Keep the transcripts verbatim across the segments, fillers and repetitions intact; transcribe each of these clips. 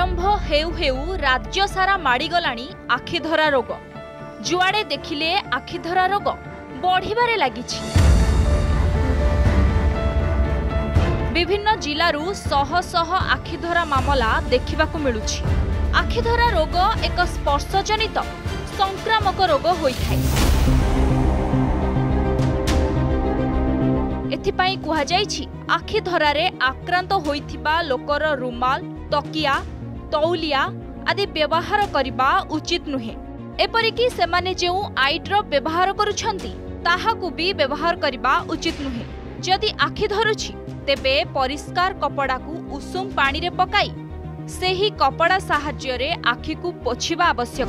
आरंभ हेउ हेउ राज्य सारा माड़ीगलाणी आखिधरा रोग। जुआड़े देखिले आखिधरा रोग बढ़िबारे लागिछि। विभिन्न जिलारू शह शह आखिधरा मामला देखिबाकू मिलुछि। आखिधरा रोग एक स्पर्शजनित संक्रामक रोग होइथाय। एथिपाई कुहा जाइछि आखिधरारे आक्रांत होइथिबा लोकर रुमाल, तकिया, तौलिया आदि व्यवहार करिबा उचित नुहे। एपरिकी सेमाने जेउ आई ड्रॉप व्यवहार करुछंती ताहाकू भी व्यवहार करिबा उचित नुहे। जदि आखि धरुछि तेबे परिष्कार कपड़ा को उषुम पानी रे पकाई सेही कपड़ा साहाय्य रे आखि को पोछिबा आवश्यक।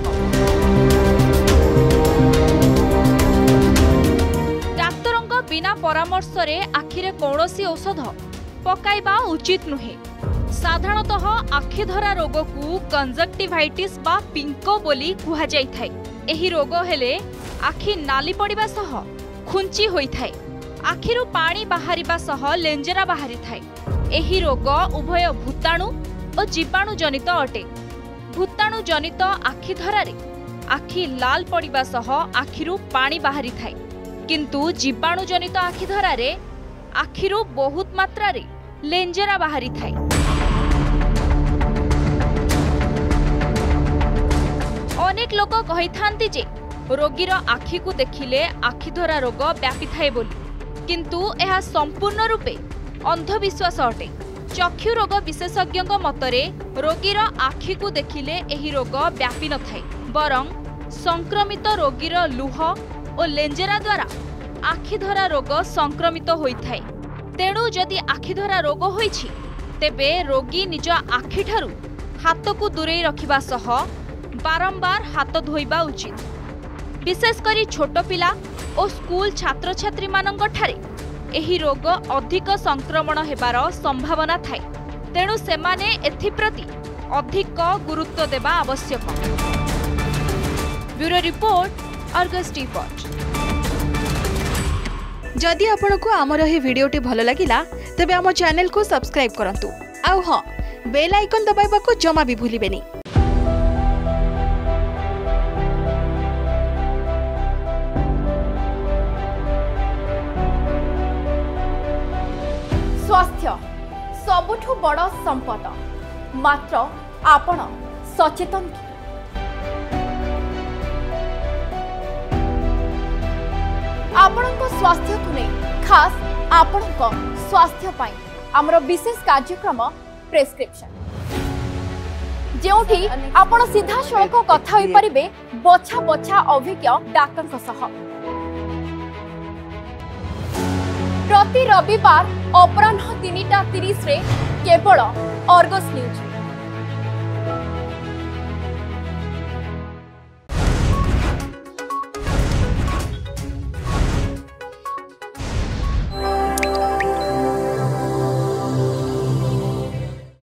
डाक्तरंक बिना परामर्श रे आखि रे कौनसी औषध पकाइबा उचित नुहे। साधारणतः आखिधरा रोग को कंजक्टिवाइटिस बा पिंको बोली कुहा जाय थाय। एही रोग हेले आखि नाली पड़िबा सह खुंची होई थाय। आखिरु पानी बाहरिबा सह लेंजरा बाहरी थाय। एही रोग उभय भूताणु और जीवाणु जनित अटे। भूताणु जनित आखिधरारे आखि लाल पड़िबा सह आखिरु पानी बाहरी थाय, किंतु जीवाणु जनित आखिधरारे आखिरु बहुत मात्रा रे लेंजरा बाहरी थाय। अनेक लोक कही थांती जे रोगीर आखि को देखिले आखिधरा रोग व्यापी थाए बोली, किंतु यह संपूर्ण रूपे अंधविश्वास अटे। चक्षु रोग विशेषज्ञ मतरे रोगीर आखि को देखिले एही रोग व्यापी न थाए, बरं संक्रमित रोगीर लुह और लेंजेरा द्वारा आखिधरा रोग संक्रमित होइथाए। तेणु जदि आखिधरा रोग होइछि तेबे रोगी निज आखि ठारू हाथ को दूरे रखिबा सह बारंबार हाथ धोइबा उचित। विशेषकर छोट पिला और स्कूल छात्र छात्री मानंक ठारे एही रोग अधिक संक्रमण हेबार संभावना थाए। तेणु सेमाने एथिप्रति अधिक गुरुत्व देबा आवश्यक। ब्यूरो रिपोर्ट, अर्गस टीपॉट। जदि आपंक आमर ही वीडियोटी भल लगिला तेबे आम चैनल को सब्सक्राइब करंतु। आउ हां, बेल आइकन दबाइबा को जमा भी भूलिबेनी। स्वास्थ्य सबुठु बड़ संपद, मात्र आपण सचेतन कि? आपणक स्वास्थ्य को नहीं खास आपणक स्वास्थ्य पाई आमर विशेष कार्यक्रम प्रेस्क्रिप्शन, जेउठी आपण सीधा सड़क कथा होई परिबे बछा बछा अभिज्ञ डाक्टर सह। प्रति रविवार अपराह्न तीन टा तीस रे केवल अर्गस न्यूज।